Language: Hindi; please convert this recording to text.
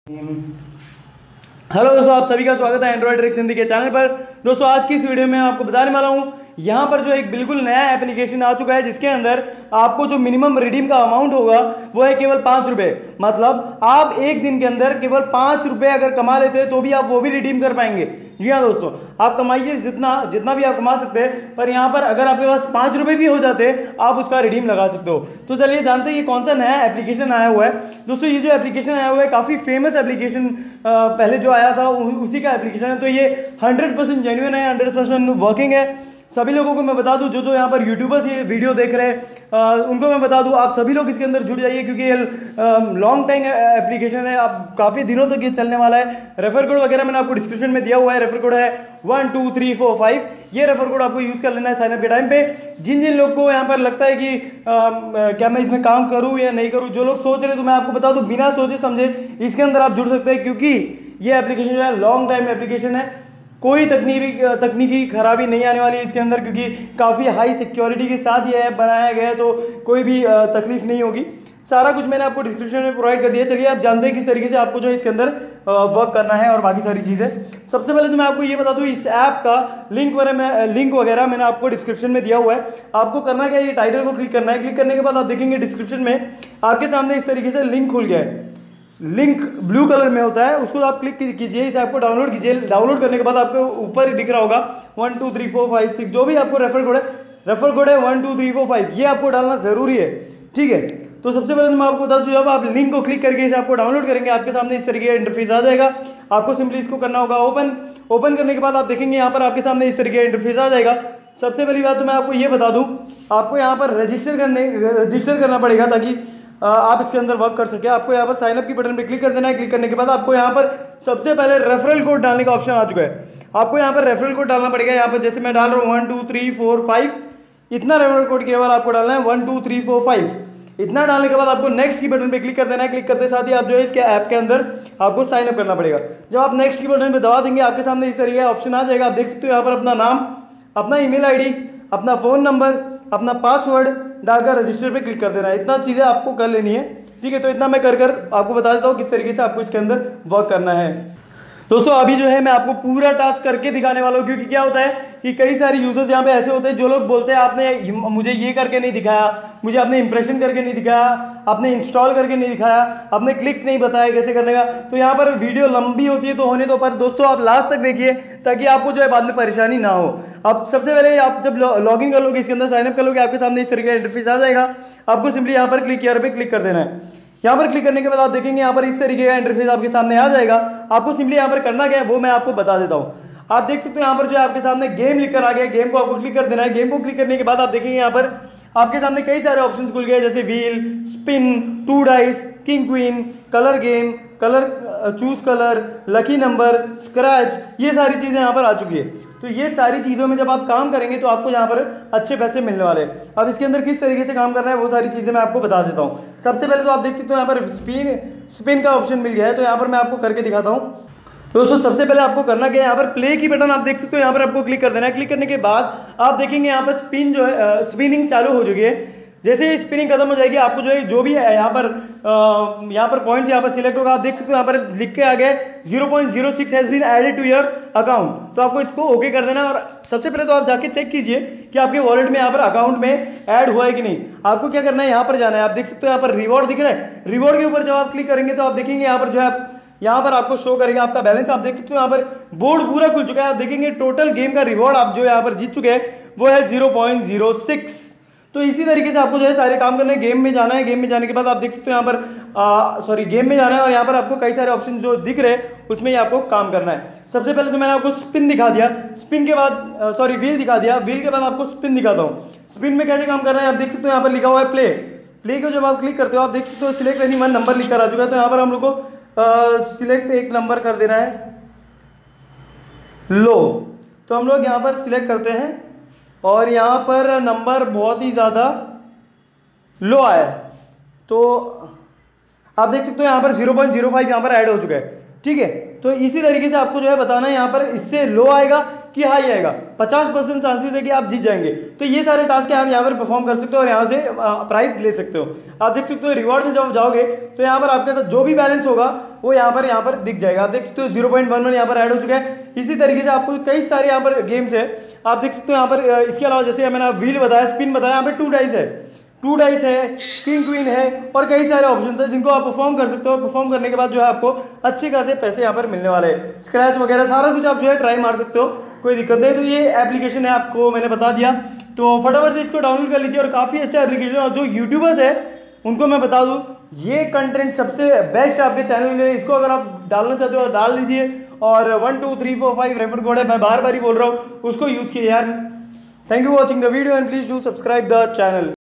हेलो दोस्तों, आप सभी का स्वागत है एंड्रॉइड ट्रिक्स हिंदी के चैनल पर। दोस्तों आज की इस वीडियो में आपको बताने वाला हूं यहाँ पर जो एक बिल्कुल नया एप्लीकेशन आ चुका है, जिसके अंदर आपको जो मिनिमम रिडीम का अमाउंट होगा वो है केवल 5 रुपये। मतलब आप एक दिन के अंदर केवल 5 रुपये अगर कमा लेते हैं तो भी आप वो भी रिडीम कर पाएंगे। जी हाँ दोस्तों, आप कमाइए जितना भी आप कमा सकते हैं, पर यहाँ पर अगर आपके पास 5 रुपये भी हो जाते आप उसका रिडीम लगा सकते हो। तो चलिए जानते हैं ये कौन सा नया एप्लीकेशन आया हुआ है। दोस्तों ये जो एप्लीकेशन आया हुआ है काफ़ी फेमस एप्लीकेशन पहले जो आया था उसी का एप्लीकेशन है। तो ये 100% जेन्युइन है, 100% वर्किंग है। सभी लोगों को मैं बता दूं, जो यहाँ पर यूट्यूबर्स ये वीडियो देख रहे हैं उनको मैं बता दूं, आप सभी लोग इसके अंदर जुड़ जाइए, क्योंकि ये लॉन्ग टाइम एप्लीकेशन है। आप काफ़ी दिनों तक ये चलने वाला है। रेफर कोड वगैरह मैंने आपको डिस्क्रिप्शन में दिया हुआ है। रेफर कोड है 12345। ये रेफर कोड आपको यूज़ कर लेना है साइनअप के टाइम पे। जिन लोग को यहाँ पर लगता है कि क्या मैं इसमें काम करूँ या नहीं करूँ, जो लोग सोच रहे हैं, तो मैं आपको बता दूँ बिना सोचे समझे इसके अंदर आप जुड़ सकते हैं, क्योंकि ये एप्लीकेशन जो है लॉन्ग टाइम एप्लीकेशन है। कोई तकनीकी खराबी नहीं आने वाली है इसके अंदर, क्योंकि काफ़ी हाई सिक्योरिटी के साथ ये ऐप बनाया गया है, तो कोई भी तकलीफ नहीं होगी। सारा कुछ मैंने आपको डिस्क्रिप्शन में प्रोवाइड कर दिया। चलिए आप जानते हैं किस तरीके से आपको जो है इसके अंदर वर्क करना है और बाकी सारी चीज़ें। सबसे पहले तो मैं आपको ये बता दूं, इस ऐप का लिंक वगैरह मैंने आपको डिस्क्रिप्शन में दिया हुआ है। आपको करना क्या है, ये टाइटल को क्लिक करना है। क्लिक करने के बाद आप देखेंगे डिस्क्रिप्शन में आपके सामने इस तरीके से लिंक खुल गया है। लिंक ब्लू कलर में होता है, उसको आप क्लिक कीजिए, इस ऐप को डाउनलोड कीजिए। डाउनलोड करने के बाद आपको ऊपर ही दिख रहा होगा 1 2 3 4 5 6, जो भी आपको रेफर कोड है 1 2 3 4 5, ये आपको डालना जरूरी है। ठीक है, तो सबसे पहले मैं आपको बता दूं, जब आप लिंक को क्लिक करके इस ऐप को डाउनलोड करेंगे आपके सामने इस तरीके का इंटरफेस आ जाएगा। आपको सिंपली इसको करना होगा ओपन करने के बाद आप देखेंगे यहाँ पर आपके सामने इस तरीके का इंटरफेस आ जाएगा। सबसे पहली बात तो मैं आपको ये बता दूं, आपको यहाँ पर रजिस्टर करना पड़ेगा ताकि आप इसके अंदर वर्क कर सके। आपको यहाँ पर साइन अप की बटन पे क्लिक कर देना है। क्लिक करने के बाद आपको यहाँ पर सबसे पहले रेफरल कोड डालने का ऑप्शन आ चुका है। आपको यहाँ पर रेफरल कोड डालना पड़ेगा। यहाँ पर जैसे मैं डाल रहा हूँ 1 2 3 4 5, इतना रेफरल कोड केवल आपको डालना है 1 2 3 4 5। इतना डालने के बाद आपको नेक्स्ट की बटन पे क्लिक कर देना है। क्लिक करते साथ ही आप जो है इसके ऐप के अंदर आपको साइन अप करना पड़ेगा। जब आप नेक्स्ट की बटन पे दबा देंगे आपके सामने इस तरीके का ऑप्शन आ जाएगा। आप देख सकते हो यहाँ पर अपना नाम, अपना ईमेल आईडी, अपना फ़ोन नंबर, अपना पासवर्ड डालकर रजिस्टर पे क्लिक कर देना है। इतना चीज़ें आपको कर लेनी है। ठीक है, तो इतना मैं कर आपको बता देता हूँ किस तरीके से आपको इसके अंदर वर्क करना है। दोस्तों अभी जो है मैं आपको पूरा टास्क करके दिखाने वाला हूँ, क्योंकि क्या होता है कि कई सारे यूजर्स यहाँ पे ऐसे होते हैं जो लोग बोलते हैं आपने मुझे ये करके नहीं दिखाया, मुझे आपने इंप्रेशन करके नहीं दिखाया, आपने इंस्टॉल करके नहीं दिखाया, आपने क्लिक नहीं बताया कैसे करने का। तो यहाँ पर वीडियो लंबी होती है तो होने दो, पर दोस्तों आप लास्ट तक देखिए ताकि आपको जो है बाद में परेशानी ना हो। अब सबसे पहले आप जब लॉगिन कर लोगे, इसके अंदर साइनअप कर लोगे, आपके सामने इस तरीके का इंटरफेस आ जाएगा। आपको सिंपली यहाँ पर क्लिक किया पे क्लिक कर देना है। यहाँ पर क्लिक करने के बाद आप देखेंगे यहाँ पर इस तरीके का इंटरफेस आपके सामने आ जाएगा। आपको सिंपली यहाँ पर करना क्या है वो मैं आपको बता देता हूँ। आप देख सकते हो यहाँ पर जो है आपके सामने गेम लिखकर आ गया। गेम को आपको क्लिक कर देना है। गेम को क्लिक करने के बाद आप देखेंगे यहाँ पर आपके सामने कई सारे ऑप्शंस खुल गए, जैसे wheel, spin, 2 dice, king queen, colour game, choose colour, lucky number, scratch, ये सारी चीज़ें यहाँ पर आ चुकी है। तो ये सारी चीज़ों में जब आप काम करेंगे तो आपको यहाँ पर अच्छे पैसे मिलने वाले हैं। अब इसके अंदर किस तरीके से काम करना है वो सारी चीज़ें मैं आपको बता देता हूँ। सबसे पहले तो आप देख सकते हो यहाँ पर स्पिन का ऑप्शन मिल गया है, तो यहाँ पर मैं आपको करके दिखाता हूँ। दोस्तों सबसे पहले आपको करना क्या है, यहाँ पर प्ले की बटन आप देख सकते हो, यहाँ पर आपको क्लिक कर देना है। क्लिक करने के बाद आप देखेंगे यहाँ पर स्पिनिंग चालू हो चुकी है। जैसे ही स्पिनिंग खत्म हो जाएगी आपको जो है जो भी है यहाँ पर पॉइंट्स यहाँ पर सिलेक्ट होगा। आप देख सकते हो यहाँ पर लिख के आ गया 0.06 has been added to your account. तो आपको इसको ओके कर देना है। और सबसे पहले तो आप जाके चेक कीजिए कि आपके वॉलेट में यहाँ पर अकाउंट में ऐड हुआ है कि नहीं। आपको क्या करना है, यहाँ पर जाना है। आप देख सकते हो यहाँ पर रिवॉर्ड दिख रहा है। रिवॉर्ड के ऊपर जब आप क्लिक करेंगे तो आप देखेंगे यहाँ पर जो है यहाँ पर आपको शो करेगा आपका बैलेंस। आप देख सकते हो यहाँ पर बोर्ड पूरा खुल चुका है। आप देखेंगे टोटल गेम का रिवॉर्ड आप जो यहाँ पर जीत चुके हैं वो है 0.06। तो इसी तरीके से आपको जो है सारे काम करने हैं। गेम में जाना है। गेम में जाने के बाद आप देख सकते हो यहाँ पर गेम में जाना है और यहाँ पर आपको कई सारे ऑप्शन जो दिख रहे हैं उसमें ही आपको काम करना है। सबसे पहले तो मैंने आपको स्पिन दिखा दिया, स्पिन के बाद व्हील दिखा दिया, व्हील के बाद आपको स्पिन दिखाता हूँ। स्पिन में कैसे काम करना है आप देख सकते हो यहाँ पर लिखा हुआ है प्ले को जब आप क्लिक करते हो आप देख सकते हो सिलेक्ट एनी वन नंबर लिखकर आ चुका है। तो यहाँ पर हम लोग को सिलेक्ट एक नंबर कर देना है लो। तो हम लोग यहाँ पर सिलेक्ट करते हैं और यहाँ पर नंबर बहुत ही ज़्यादा लो आया है। तो आप देख सकते हो यहाँ पर 0.05 यहाँ पर ऐड हो चुका है। ठीक है, तो इसी तरीके से आपको जो है बताना है यहाँ पर इससे लो आएगा कि हाई आएगा, 50% चांसेस है कि आप जीत जाएंगे। तो ये सारे टास्क आप यहाँ पर परफॉर्म कर सकते हो और यहाँ से प्राइस ले सकते हो। आप देख सकते हो रिवॉर्ड में जब जाओगे तो यहाँ पर आपके साथ जो भी बैलेंस होगा वो यहाँ पर दिख जाएगा। आप देख सकते हो 0.11 यहाँ पर ऐड हो चुका है। इसी तरीके से आपको कई सारे यहाँ पर गेम्स है, आप देख सकते हो यहाँ पर। इसके अलावा जैसे मैंने व्हील बताया, स्पिन बताया, यहाँ पे 2 डाइस है, 2 डाइस है, किंग क्वीन है और कई सारे ऑप्शन है जिनको आप परफॉर्म कर सकते हो। परफॉर्म करने के बाद जो है आपको अच्छे खासे पैसे यहाँ पर मिलने वाले हैं। स्क्रैच वगैरह सारा कुछ आप जो है ट्राई मार सकते हो, कोई दिक्कत नहीं। तो ये एप्लीकेशन है, आपको मैंने बता दिया, तो फटाफट से इसको डाउनलोड कर लीजिए और काफ़ी अच्छा एप्लीकेशन है। और जो यूट्यूबर्स है उनको मैं बता दूं, ये कंटेंट सबसे बेस्ट आपके चैनल में। इसको अगर आप डालना चाहते हो डाल लीजिए और 1 2 3 4 5 रेफर कोड है, मैं बार बार ही बोल रहा हूँ, उसको यूज़ किए यार। Thank you for watching the video and please do subscribe the channel.